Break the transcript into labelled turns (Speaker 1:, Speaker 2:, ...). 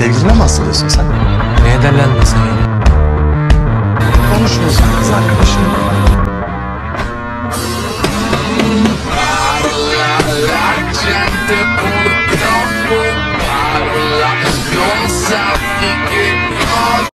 Speaker 1: Sevgiline mi asılıyorsun sen?
Speaker 2: Neye delendin sen ya?